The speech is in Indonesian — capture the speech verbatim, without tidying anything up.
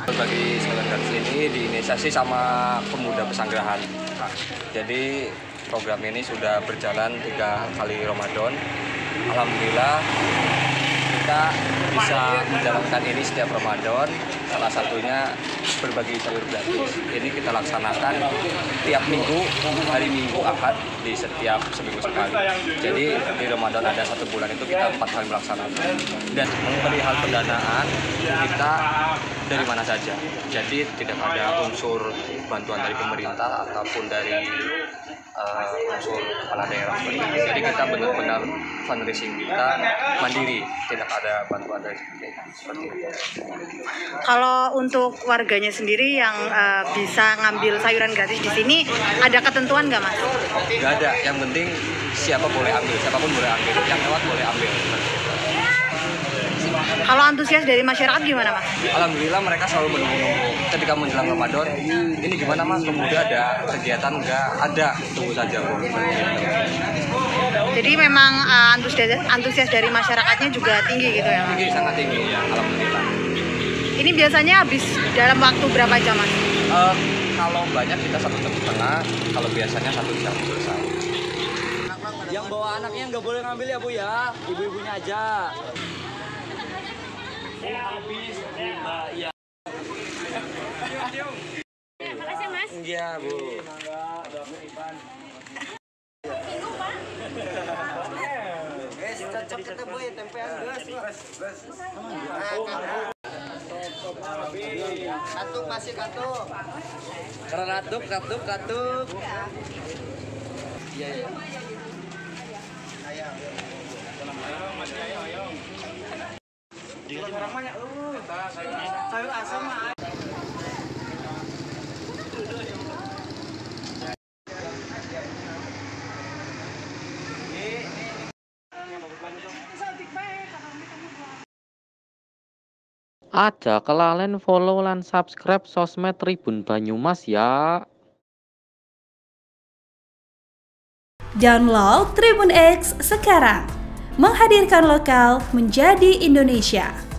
Berbagi Sayuran Gratis ini diinisiasi sama Pemuda Pesanggerahan. Jadi program ini sudah berjalan tiga kali Ramadan. Alhamdulillah kita bisa menjalankan ini setiap Ramadan. Salah satunya berbagi sayur gratis. Ini kita laksanakan tiap minggu, hari Minggu Ahad di setiap seminggu sekali. Jadi di Ramadan ada satu bulan itu kita empat kali melaksanakan. Dan memberi hal pendanaan kita dari mana saja. Jadi tidak ada unsur bantuan dari pemerintah ataupun dari uh, unsur kepala daerah. Jadi kita benar-benar fundraising kita mandiri, tidak ada bantuan dari seperti itu. Kalau untuk warganya sendiri yang uh, bisa ngambil sayuran gratis di sini, ada ketentuan nggak, Mas? Nggak ada, yang penting siapa boleh ambil, siapapun boleh ambil, yang lewat boleh ambil. Kalau antusias dari masyarakat gimana, Mas? Alhamdulillah mereka selalu menunggu-nunggu ketika menjelang Ramadan. Ini gimana, Mas? Kemudian ada kegiatan nggak? Ada, tunggu saja, Bu. Jadi memang uh, antusias, antusias dari masyarakatnya juga tinggi gitu ya, Mas? Tinggi, sangat tinggi ya, alhamdulillah. Ini biasanya habis dalam waktu berapa jam, Mas? Uh, kalau banyak kita satu jam setengah, kalau biasanya satu jam selesai. Yang bawa anaknya nggak boleh ngambil ya, Bu ya, ibu-ibunya aja. Habis, ya. Makasih, Mas. Iya, Bu. Guys, cocok kita Bu ya tempean, guys. Katuk masih katuk. Karena katuk, katuk, katuk. Iya, iya. Orang banyak lu. Sayur asam mah. Aja kelalen follow lan subscribe sosmed Tribun Banyumas ya. Download Tribun X sekarang, menghadirkan lokal menjadi Indonesia.